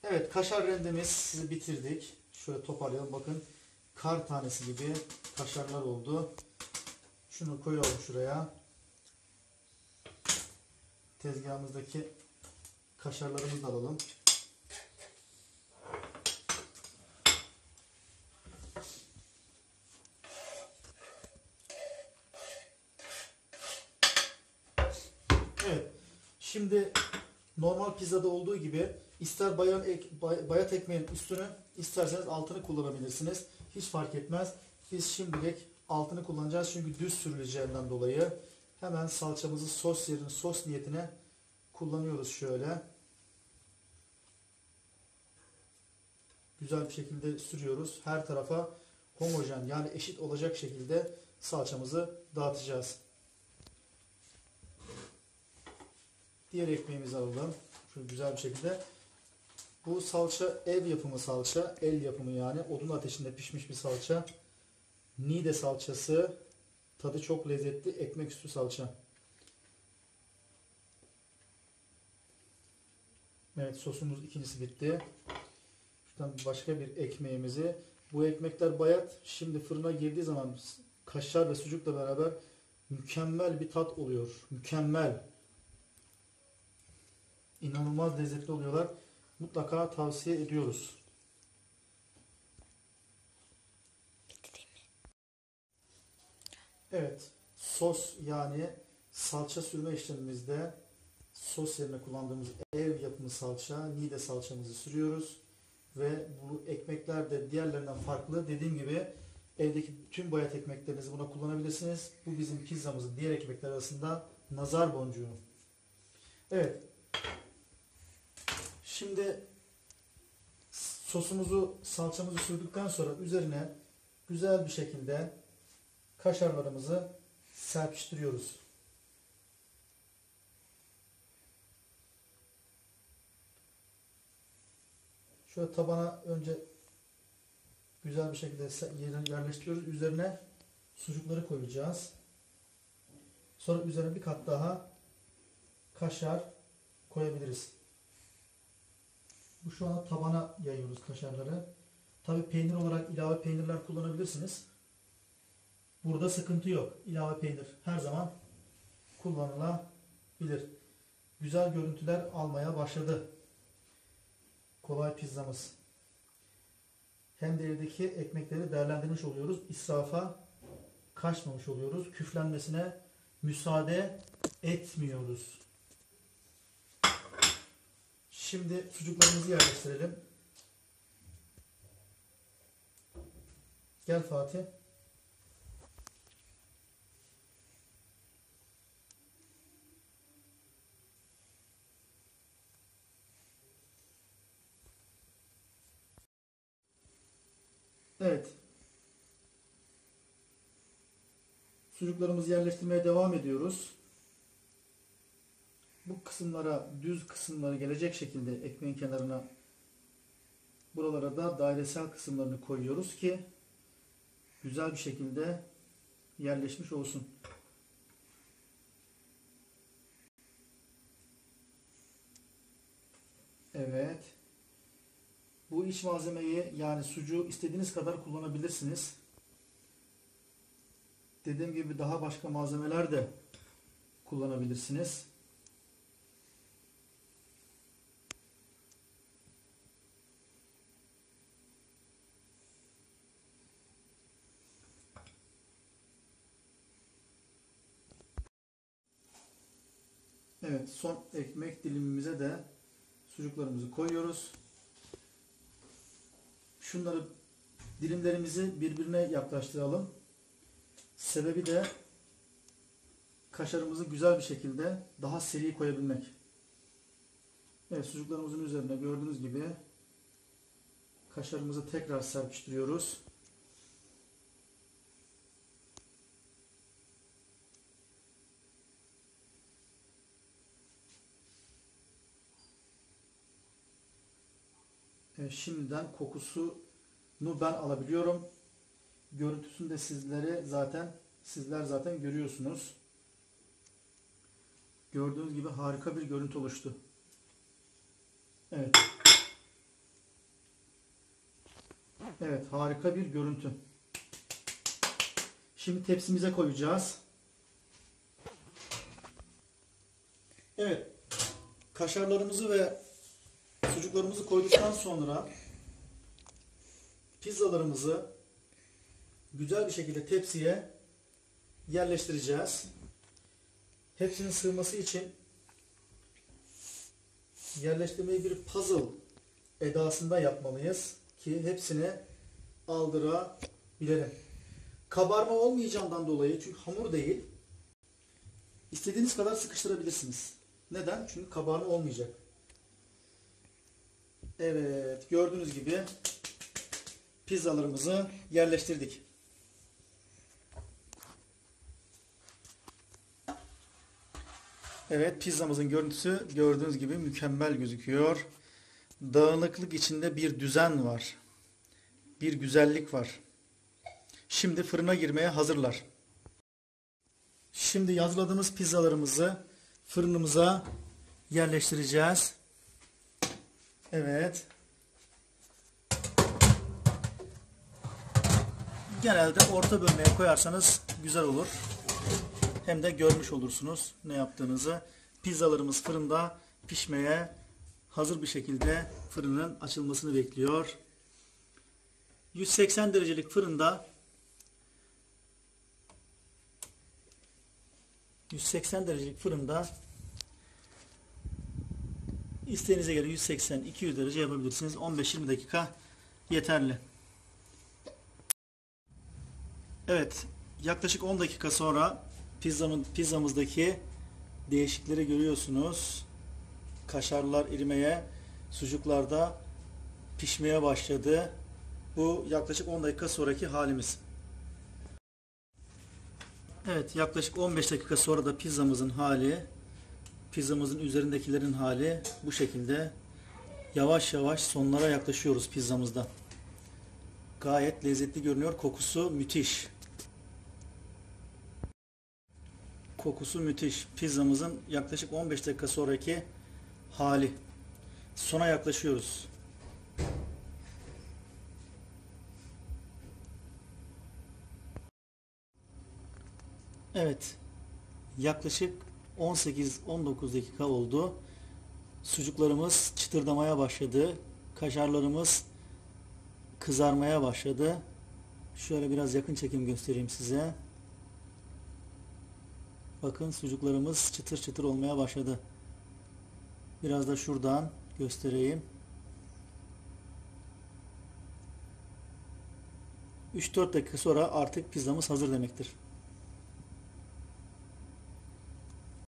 Evet, kaşar rendemizi bitirdik. Şöyle toparlayalım. Bakın kar tanesi gibi kaşarlar oldu. Şunu koyalım şuraya. Tezgahımızdaki kaşarlarımızı da alalım. Evet. Şimdi normal pizzada olduğu gibi ister bayat ekmeğin üstünü, isterseniz altını kullanabilirsiniz. Hiç fark etmez. Biz şimdilik altını kullanacağız çünkü düz sürüleceğinden dolayı. Hemen salçamızı sos niyetine kullanıyoruz şöyle. Güzel bir şekilde sürüyoruz. Her tarafa homojen yani eşit olacak şekilde salçamızı dağıtacağız. Diğer ekmeğimizi alalım. Şöyle güzel bir şekilde. Bu salça ev yapımı salça. El yapımı yani. Odun ateşinde pişmiş bir salça. Niğde salçası. Tadı çok lezzetli. Ekmek üstü salça. Evet, sosumuz ikincisi bitti. Şuradan başka bir ekmeğimizi. Bu ekmekler bayat. Şimdi fırına girdiği zaman kaşar ve sucukla beraber mükemmel bir tat oluyor. Mükemmel. İnanılmaz lezzetli oluyorlar. Mutlaka tavsiye ediyoruz. Evet, sos yani salça sürme işlemimizde sos yerine kullandığımız ev yapımı salça, Niğde salçamızı sürüyoruz. Ve bu ekmekler de diğerlerinden farklı. Dediğim gibi evdeki tüm bayat ekmeklerinizi buna kullanabilirsiniz. Bu bizim pizzamızın diğer ekmekler arasında nazar boncuğu. Evet, şimdi sosumuzu, salçamızı sürdükten sonra üzerine güzel bir şekilde kaşarlarımızı serpiştiriyoruz. Şöyle tabana önce güzel bir şekilde yerleştiriyoruz. Üzerine sucukları koyacağız. Sonra üzerine bir kat daha kaşar koyabiliriz. Bu şu an tabana yayıyoruz kaşarları. Tabi peynir olarak ilave peynirler kullanabilirsiniz. Burada sıkıntı yok. İlave peynir her zaman kullanılabilir. Güzel görüntüler almaya başladı kolay pizzamız. Hem de evdeki ekmekleri değerlendirmiş oluyoruz. İsrafa kaçmamış oluyoruz. Küflenmesine müsaade etmiyoruz. Şimdi sucuklarımızı yerleştirelim. Gel Fatih. Evet. Sucuklarımızı yerleştirmeye devam ediyoruz. Bu kısımlara, düz kısımları gelecek şekilde ekmeğin kenarına, buralara da dairesel kısımlarını koyuyoruz ki güzel bir şekilde yerleşmiş olsun. Evet. Bu iç malzemeyi yani sucuğu istediğiniz kadar kullanabilirsiniz. Dediğim gibi daha başka malzemeler de kullanabilirsiniz. Evet, son ekmek dilimimize de sucuklarımızı koyuyoruz. Şunları dilimlerimizi birbirine yaklaştıralım. Sebebi de kaşarımızı güzel bir şekilde daha seri koyabilmek. Evet, sucuklarımızın üzerine gördüğünüz gibi kaşarımızı tekrar serpiştiriyoruz. Evet, şimdiden kokusunu ben alabiliyorum. Görüntüsünü de sizler zaten görüyorsunuz. Gördüğünüz gibi harika bir görüntü oluştu. Evet. Evet, harika bir görüntü. Şimdi tepsimize koyacağız. Evet, kaşarlarımızı ve sucuklarımızı koyduktan sonra pizzalarımızı güzel bir şekilde tepsiye yerleştireceğiz. Hepsinin sığması için yerleştirmeyi bir puzzle edasında yapmalıyız ki hepsini aldırabilelim. Kabarma olmayacağından dolayı, çünkü hamur değil, istediğiniz kadar sıkıştırabilirsiniz. Neden? Çünkü kabarma olmayacak. Evet, gördüğünüz gibi pizzalarımızı yerleştirdik. Evet, pizzamızın görüntüsü gördüğünüz gibi mükemmel gözüküyor. Dağınıklık içinde bir düzen var. Bir güzellik var. Şimdi fırına girmeye hazırlar. Şimdi hazırladığımız pizzalarımızı fırınımıza yerleştireceğiz. Evet. Genelde orta bölmeye koyarsanız güzel olur. Hem de görmüş olursunuz ne yaptığınızı. Pizzalarımız fırında pişmeye hazır bir şekilde fırının açılmasını bekliyor. 180 derecelik fırında 180 derecelik fırında isteğinize göre 180-200 derece yapabilirsiniz. 15-20 dakika yeterli. Evet, yaklaşık 10 dakika sonra pizzamızdaki değişikleri görüyorsunuz. Kaşarlar erimeye, sucuklar da pişmeye başladı. Bu yaklaşık 10 dakika sonraki halimiz. Evet, yaklaşık 15 dakika sonra da pizzamızın hali, pizzamızın üzerindekilerin hali bu şekilde. Yavaş yavaş sonlara yaklaşıyoruz pizzamızda. Gayet lezzetli görünüyor. Kokusu müthiş. Kokusu müthiş. Pizzamızın yaklaşık 15 dakika sonraki hali. Sona yaklaşıyoruz. Evet. Yaklaşık 18-19 dakika oldu. Sucuklarımız çıtırdamaya başladı. Kaşarlarımız kızarmaya başladı. Şöyle biraz yakın çekim göstereyim size. Bakın sucuklarımız çıtır çıtır olmaya başladı. Biraz da şuradan göstereyim. 3-4 dakika sonra artık pizzamız hazır demektir.